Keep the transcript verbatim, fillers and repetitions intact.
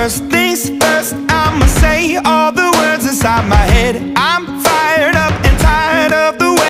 First things first, I'ma say all the words inside my head.